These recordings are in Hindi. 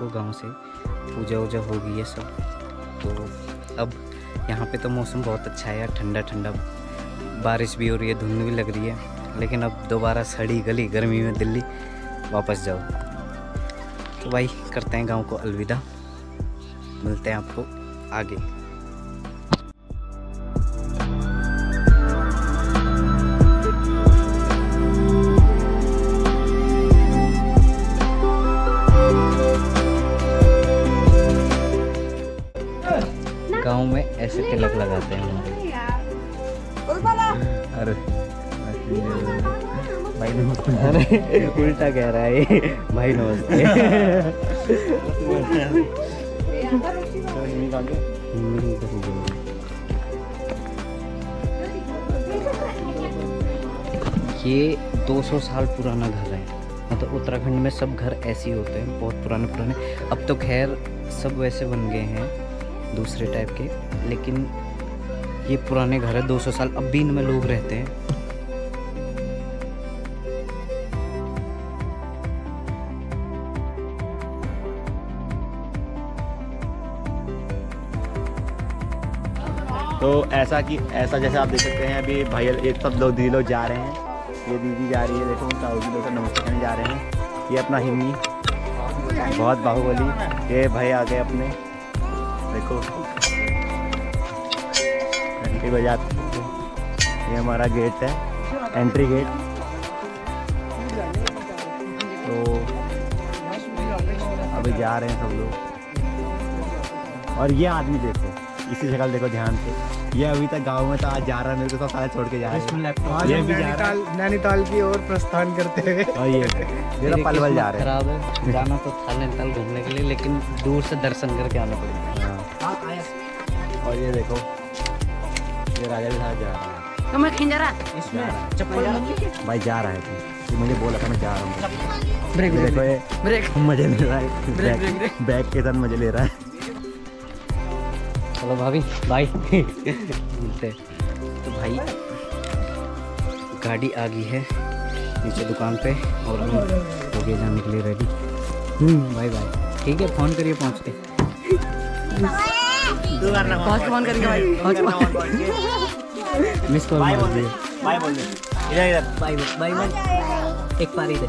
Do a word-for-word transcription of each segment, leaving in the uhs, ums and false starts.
गांव से, पूजा वूजा हो गई है सब। तो अब यहाँ पे तो मौसम बहुत अच्छा है यार, ठंडा ठंडा, बारिश भी हो रही है, धुंध भी लग रही है। लेकिन अब दोबारा सड़ी गली गर्मी में दिल्ली वापस जाओ। तो भाई करते हैं गांव को अलविदा, मिलते हैं आपको आगे। गांव में ऐसे तिलक लगाते हैं हमारे। अरे भाई नमस्ते। अरे उल्टा कह रहा है ये, भाई नमस्ते। ये दो सौ साल पुराना घर है। मतलब उत्तराखंड में सब घर ऐसे ही होते हैं, बहुत पुराने पुराने। अब तो खैर सब वैसे बन गए हैं दूसरे टाइप के, लेकिन ये पुराने घर है, दो सौ साल अब भी इनमें लोग रहते हैं। तो ऐसा कि ऐसा जैसे आप देख सकते हैं अभी भाई एक सब लोग दीदी लोग जा रहे हैं, ये दीदी जा रही है, देखो ताऊ जी लोग नमस्ते करने जा रहे हैं। ये अपना हिम्मी बहुत बाहुबली, ये भाई आ गए अपने, देखो घंटी बजाते। ये हमारा गेट है, एंट्री गेट। तो अभी जा रहे हैं सब लोग। और ये आदमी देखो, इसी जगह देखो ध्यान से, ये अभी तक गांव में था, आज जा रहा है, मेरे को तो सारे छोड़ के जा रहा है। ये भी जा रहा है नैनीताल की ओर प्रस्थान करते हुए। और ये ये पलवल जा रहे हैं। खराब है, जाना तो था नैनीताल घूमने के लिए, लेकिन दूर से दर्शन करके आना पड़ेगा। और ये देखो, ये राजा भी साथ जा रहा है। तो मैं खिंजा रहा इसमें चप्पल भाई जा रहा है तू, मुझे बोला था मैं जा रहा हूँ। ब्रेक देखो ये ब्रेक मजे ले रहा है, बैग के साथ मजे ले रहा है। चलो भाभी बाय। मिलते हैं। तो भाई गाड़ी आ गई है नीचे दुकान पे, और हम हो गए जाने के लिए रेडी। बाय बाय, ठीक है, फ़ोन करिए पहुँचते। पहुंच के फोन करेंगे भाई, पहुंच मिस कॉल मार दिए। बाय बोल दे, इधर इधर बाय बाय बाय, एक पारी दे।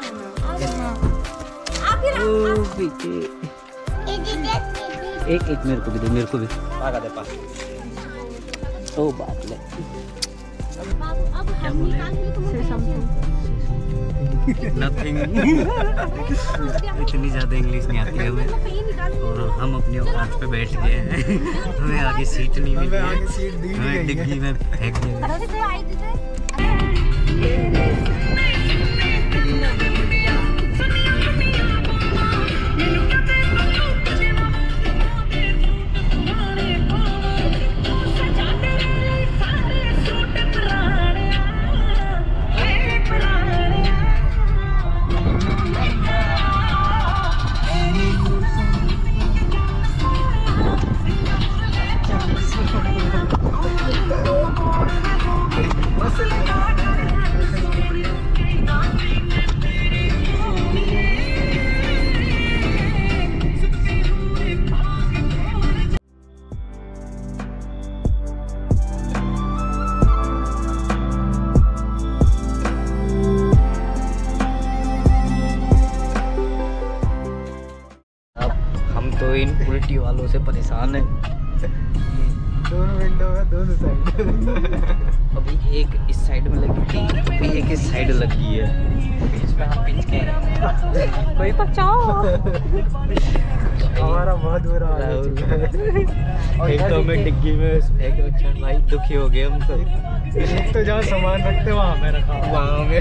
एक एक मेरे को भी दे, मेरे को भी पागा दे पास। ओ बात ले, क्या बोले? नथिंग। इतनी ज़्यादा इंग्लिश नहीं आती है हमें, और हम अपनी औकात पे बैठ गए हैं। हमें आगे सीट नहीं मिली है, हमें डिग्गी में फेंक दिया। तो इन उल्टी वालों से परेशान है। दोनों विंडो है, दोनों साइड। अभी एक इस साइड में लगी थी, अभी एक इस साइड लगी है, इस पे हम पिंच के हैं। कोई बचाओ। हमारा बहुत बुरा हाल है। एक तो हमें डिग्गी में फेंक रखा है भाई, दुखी हो गए हम तो। एक तो जहाँ सामान रखते वहाँ में रखा, वहाँ में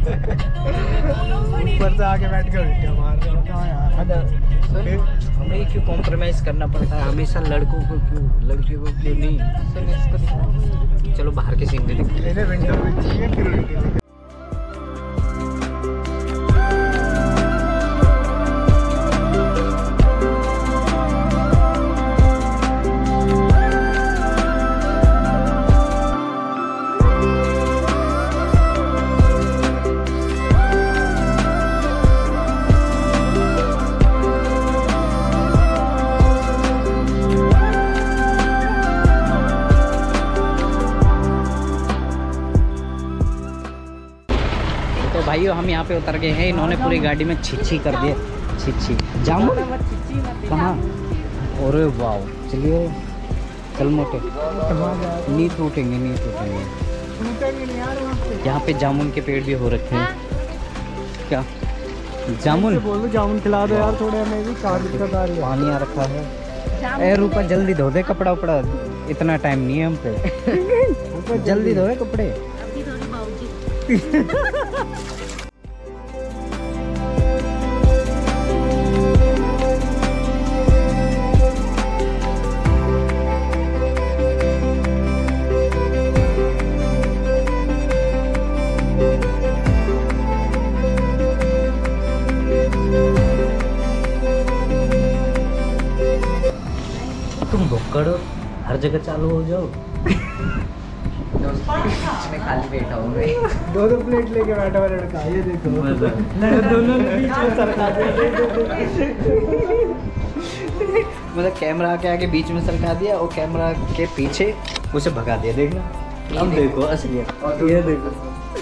ऊपर से आके बैठ के उल्टे मार रहे हो यार। हमें क्यों कॉम्प्रोमाइज़ करना पड़ता है हमेशा, लड़कों को क्यों, लड़कियों को क्यों नहीं। चलो बाहर के सीन देखते हैं। विंडो में चाहिए फिर उल्टे। भाइयों हम यहाँ पे उतर गए हैं, इन्होंने पूरी गाड़ी में छिछी कर दिए। छिछी जामुन कहाँ? अरे वाह, चलिए चल मोटे, नहीं टूटेंगे नहीं टूटेंगे। यहाँ पे जामुन के पेड़ भी हो रखे हैं। क्या जामुन? बोलो जामुन खिला दो यार थोड़े, हमें भी कार दिक्कत आ रही है। पानी आ रखा है। ए रूपा जल्दी धो दे कपड़ा उपड़ा, इतना टाइम नहीं है हम पे। जल्दी धो दे कपड़े। अभी थोड़ी बाबूजी। तुम भुक्कड़ हो, हर जगह चालू हो जाओ। मैं खाली बैठा हूँ। दो दो प्लेट लेके बैठा हुआ लड़का, ये देखो दोनों बीच में सरका दिया। मतलब कैमरा के आगे बीच में सरका दिया और कैमरा के पीछे उसे भगा दिया। देखना अब देखो असलियत, ये देखो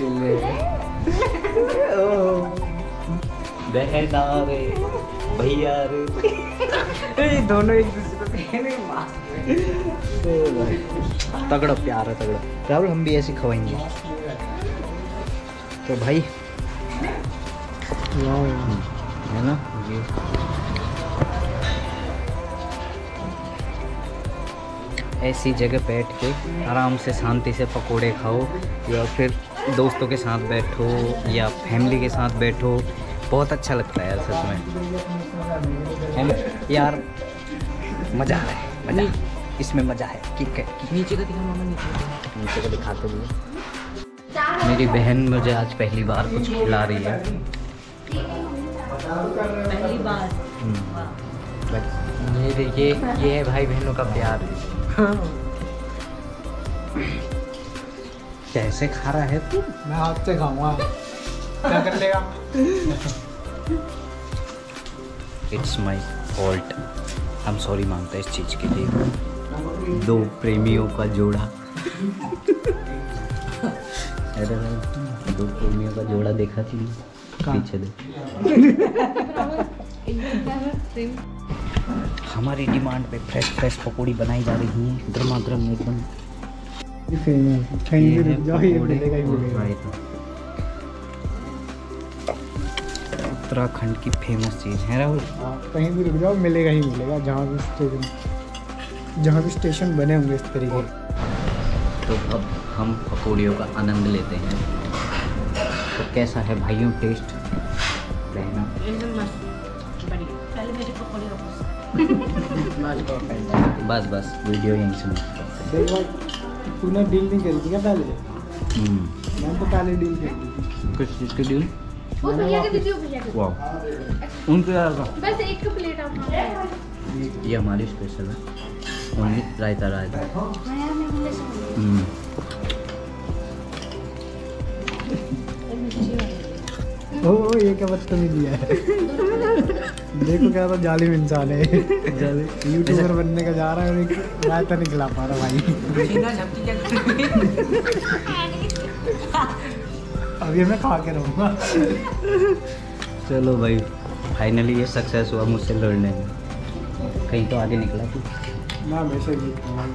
बहना रे भैया रे, दोनों एक दूसरे को पहने मास्क तगड़ा प्यार है तगड़ा। राहुल हम भी ऐसे खवाएंगे तो भाई, है ना ये। ऐसी जगह बैठ के आराम से शांति से पकोड़े खाओ, या फिर दोस्तों के साथ बैठो या फैमिली के साथ बैठो, बहुत अच्छा लगता है यार सच में, है ना यार। मज़ा आ रहा है, मज़ा इसमें मज़ा है। ठीक है, नीचे का दिखा मामा, नीचे नीचे का दिखाते हुए। मेरी बहन मुझे आज पहली बार कुछ खिला रही है। पहली बार। ये देखिए, ये है भाई बहनों का प्यार। कैसे खा रहा है तू? मैं हाथ से खाऊंगा, क्या कर लेगा? इट्स माई फॉल्ट, हम सॉरी मांगते हैं इस चीज़ के लिए। दो प्रेमियों का जोड़ा अरे भाई, दो प्रेमियों का जोड़ा देखा थी पीछे दे। हमारी डिमांड पे फ्रेश फ्रेश पकौड़ी बनाई जा रही हैं, गर्मा गर्म एकदम। कहीं भी रुक जाओ, ये मिलेगा ही मिलेगा। उत्तराखंड की फेमस चीज़ है राहुल। हाँ, कहीं भी रुक जाओ मिलेगा ही मिलेगा, जहाँ भी स्टेशन जहाँ भी स्टेशन बने होंगे इस तरीके। तो अब हम पकौड़ियों का आनंद लेते हैं। तो कैसा है भाइयों टेस्ट? बहना एकदम मस्त, बढ़िया। पहले मेरे पकौड़े वापस। बस बस वीडियो यहीं से मत देख भाई, तूने डील नहीं करी थी क्या पहले? करते। मैंने तो पहले डील करी थी। कुछ चीज़ की डील? वो भैया के दीजिए, भैया के। वाह, उनको यार बस एक प्लेट आप हाँ ये हमारी स्पेशल है, ओनली रायता रायता। यार मैं ले सकूँ। हम्म, ओ ओ, ये क्या बदतमीजी है? देखो क्या तो जालिम इंसान है, यूट्यूबर बनने का जा रहा है और एक रायता नहीं खिला पा रहा भाई। अभी मैं खा के रहूँगा। चलो भाई, फाइनली ये सक्सेस हुआ मुझसे लड़ने में। कहीं तो आगे निकला तू। मैं हमेशा जीतता हूँ।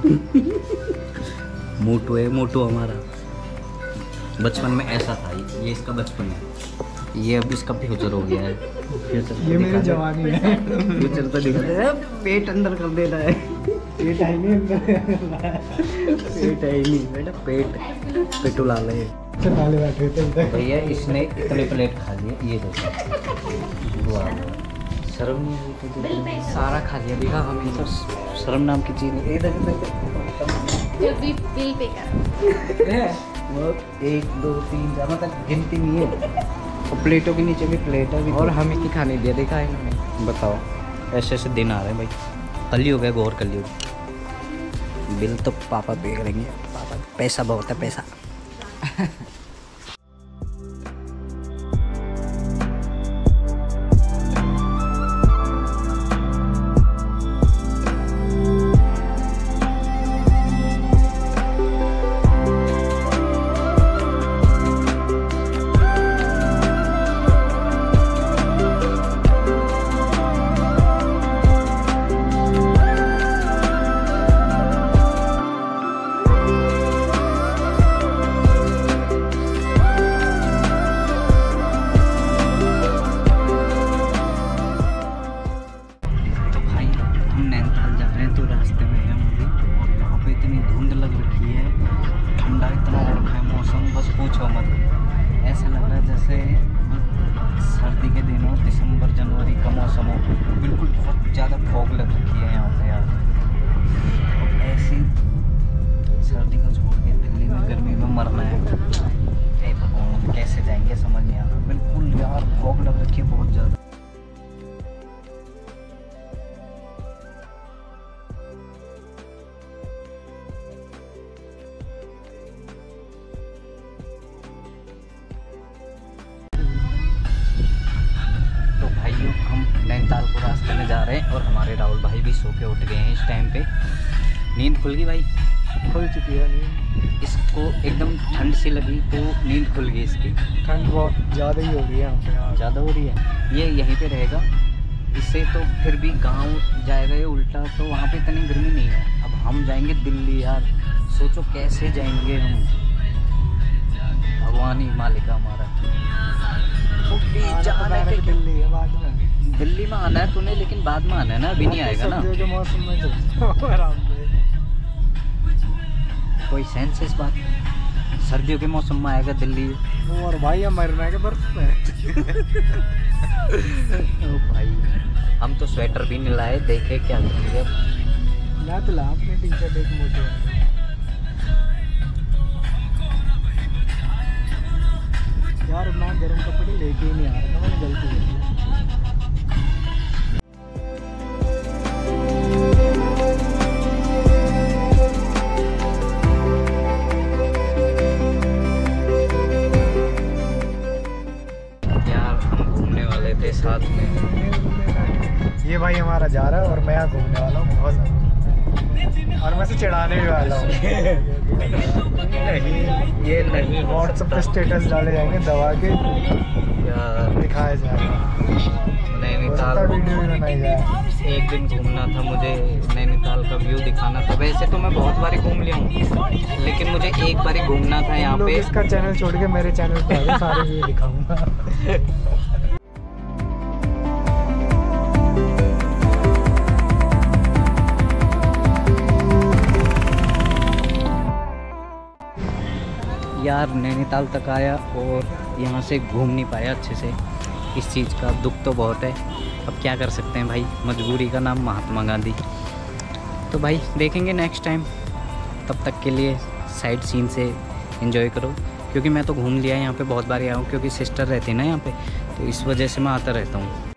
मोटू है, मोटू हमारा बचपन में ऐसा था। ये इसका बचपन है, ये अब इसका फ्यूचर हो गया है। फ्यूचर ये मेरी जवानी है। फ्यूचर तो दिखा दे, पेट अंदर कर देना है। पेट है नहीं अंदर, पेट है ही नहीं बेटा, पेट पेटू लाल है। पहले बैठे थे इधर। भैया इसने इतने प्लेट खा लिए, ये देखो। वाह, शर्म नहीं आई तुझे? सारा खा लिया, देखा हमें तो शर्म नाम की चीज़ नहीं। इधर इधर जब भी बिल पे कर। वो एक दो तीन ज़्यादा तक गिनती नहीं है। और प्लेटों के नीचे भी प्लेट है, और हमें की खाने दिया, देखा है इन्होंने। बताओ, ऐसे ऐसे दिन आ रहे हैं भाई। कलयुग है, गौर कलयुग। बिल तो पापा पे करेंगे, पापा पैसा बहुत है, पैसा। तो रास्ते में है मुझे, और यहाँ पे इतनी धुंध लग रखी है, ठंडा इतना हो रखा है मौसम, बस पूछो मत। ऐसा लग रहा है जैसे सर्दी के दिन हो, दिसंबर जनवरी का मौसम हो, बिल्कुल बहुत ज़्यादा फॉग लग रखी है यहाँ पे यार। और ऐसी सर्दी को छोड़ के दिल्ली में गर्मी में मरना है, हे भगवान कैसे जाएंगे समझ नहीं आ रहा। बिल्कुल यार फॉग लग रखी है बहुत ज़्यादा। नैनीताल को रास्ते में जा रहे हैं और हमारे राहुल भाई भी सो के उठ गए हैं इस टाइम पे। नींद खुल गई भाई? खुल चुकी है नींद। इसको एकदम ठंड सी लगी तो नींद खुल गई इसकी। ठंड बहुत ज़्यादा ही हो रही है यहाँ पे, ज़्यादा हो रही है। ये यहीं पे रहेगा, इससे तो फिर भी गांव जाएगा ये उल्टा, तो वहाँ पे इतनी गर्मी नहीं है। अब हम जाएंगे दिल्ली यार, सोचो कैसे जाएंगे हम, भगवान ही मालिक है हमारा। जाने के दिल्ली है बाद में, दिल्ली में आना है तूने, लेकिन बाद में आना है ना, अभी नहीं आएगा ना। सर्दियों के मौसम में चलते आराम से। कोई सेंस है इस बात? सर्दियों के मौसम में आएगा दिल्ली। और भाई हम मरना है कि बर्फ में। ओ भाई हम तो स्वेटर भी नहीं लाए, देखे क्या करेंगे अब। मैं तो ला अपनी टी शर्ट एक मोटे यार, मैं गर्म कपड़े लेके ही नहीं आ रहा था, मैंने गलती कर दी। यार हम घूमने वाले थे साथ में, ये भाई हमारा जा रहा है और मैं यहाँ घूमने वाला हूँ बहुत ज़्यादा, और मैं से चिढ़ाने भी वाला हूँ। ये नहीं व्हाट्सएप पे स्टेटस डाले जाएंगे, दबा के यार, दिखाया जाएगा, नैनीताल वीडियो भी बनाई जाए। एक दिन घूमना था मुझे, नैनीताल का व्यू दिखाना था। वैसे तो मैं बहुत बारी घूम लिया हूँ, लेकिन मुझे एक बारी घूमना था यहाँ लोग पे। इसका चैनल छोड़ के मेरे चैनल पे आगे सारे व्यू दिखाऊंगा। यार नैनीताल तक आया और यहाँ से घूम नहीं पाया अच्छे से, इस चीज़ का दुख तो बहुत है। अब क्या कर सकते हैं भाई, मजबूरी का नाम महात्मा गांधी। तो भाई देखेंगे नेक्स्ट टाइम, तब तक के लिए साइड सीन से एंजॉय करो, क्योंकि मैं तो घूम लिया यहाँ पे बहुत बार आया हूँ, क्योंकि सिस्टर रहती है ना यहाँ पे, तो इस वजह से मैं आता रहता हूँ।